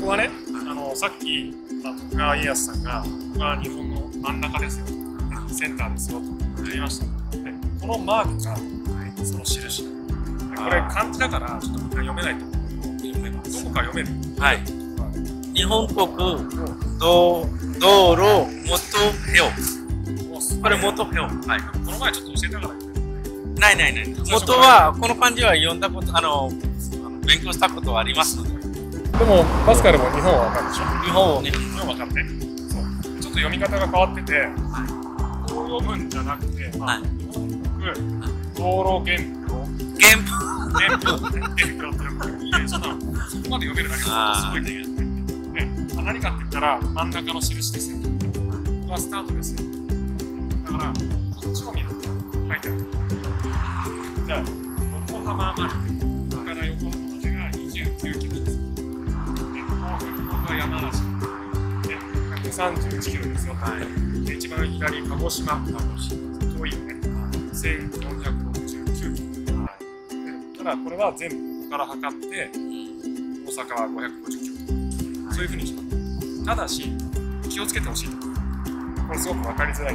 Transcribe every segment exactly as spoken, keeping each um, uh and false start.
こはね、あのさっき徳川家康さんが、ここが日本の真ん中ですよ、センターですよと言いました。でこのマークがその印。これ漢字だからちょっとみんな読めないと思うけど、読めます。どこか読める？ はい。日本国道道路元表。これ元表。はい。 この前ちょっと教えたからね。 ないないない。元はこの漢字は読んだことあの勉強したことはありますので。 でもパスカルも日本は分かるでしょ。 日本をね。 日本分かるね。そう。ちょっと読み方が変わってて、こう読むんじゃなくて、まあ、日本国道路原表。 原表。 原表ね。原表って読む。いや、そんなそこまで読めるだけですごいね。で、何かって言ったら真ん中の印ですよ。ここがスタートですよ。だからこっちを見ると書いてある。じゃあ横浜までから横浜までがにじゅうきゅうキロです。で、ここが山梨でひゃくさんじゅういちキロですよ。はい、で一番左鹿児島、鹿児島遠いよね。せんよんひゃくろくじゅうきゅうキロ。はい、でただこれは全部ここから測って大阪はごひゃくごじゅっキロ。そういうふうにします。ただし気をつけてほしいところ。これすごく分かりづらい。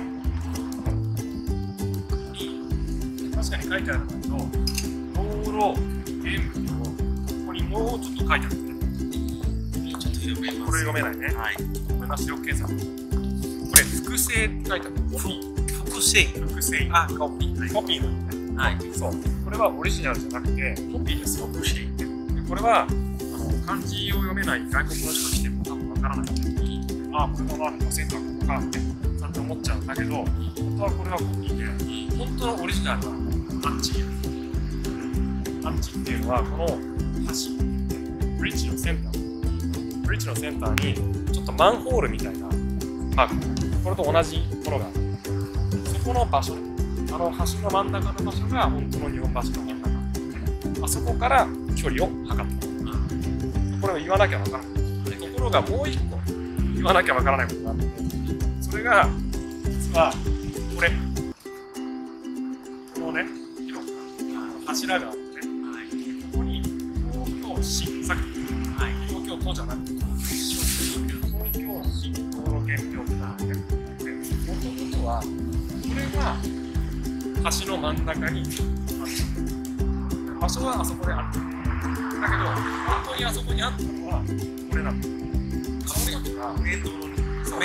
確かに書いてあるんだけど、道路原表、ここにもうちょっと書いてあるんですね。 ちょっと読めます。 これ読めないね。はい。ごめんなさい、よく検査。これ複製って書いてある。コピー。 複製。 複製。 あ、コピー。 コピーなんだね。はい。そう。これはオリジナルじゃなくて、コピーですよ。複製。で、これはあの漢字を読めない外国の人来ても多分わからない。ああ、これはまあセンターここかってさって思っちゃうんだけど、本当はこれはコピーで、本当のオリジナルはアンチ。アンチっていうのはこの橋、ブリッジのセンター、ブリッジのセンターにちょっとマンホールみたいなマーク、これと同じものがある。そこの場所、あの橋の真ん中の場所が本当の日本橋の真ん中。あそこから距離を測った。これを言わなきゃわからない。ところがもう一個言わなきゃわからないことがあって、それが実はこれ。このね、広く柱があって、ここに東京市、さっき、東京都じゃなくて、東京市道路原表ってあって、もともとは、これが橋の真ん中にある。場所はあそこである。だけど、本当にあそこにあったのは、これなんだ。あの時は、メイン道路の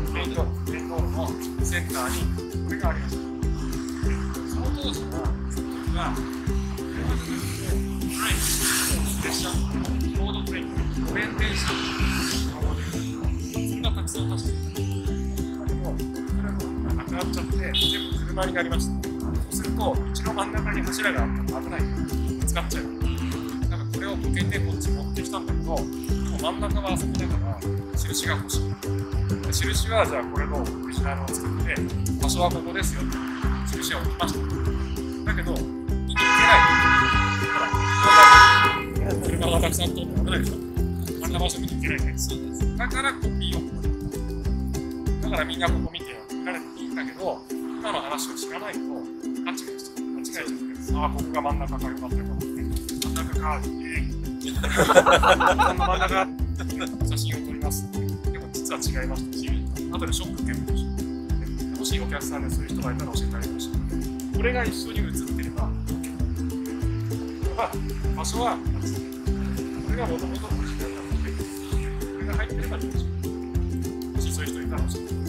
センターにこれがありました。その当時は、その時は、列車、ロードトレイン、路面電車、それがたくさん走っていた。だけど、それがなくなっちゃって、全部車になりました。そうすると、道の真ん中に柱があったら危ない。ぶつかっちゃう。だからこれを向けてこっち持ってきたんだけど、真ん中はあそこだから、印が欲しい。印はじゃあこれのオリジナルを作って、場所はここですよって印を置きました。だけど、行けない。ほら、車がたくさん通って危ないでしょ。あんな場所に行けないね。そうです。だからコピーをここに。だからみんなここ見て見られていいんだけど、今の話を知らないと勘違いしちゃう。間違えちゃう。ああ、ここが真ん中かよかったよかった。真ん中か、ええ。真ん中写真を撮ります。でも実は違いましたし、後でショック受けるかもしれない。もしお客さんでそういう人がいたら教えてあげてほしい。これが一緒に写ってれば、これは場所はこれがもともとオリジナルなので、これが入ってれば大丈夫。もしそういう人いたら教えて。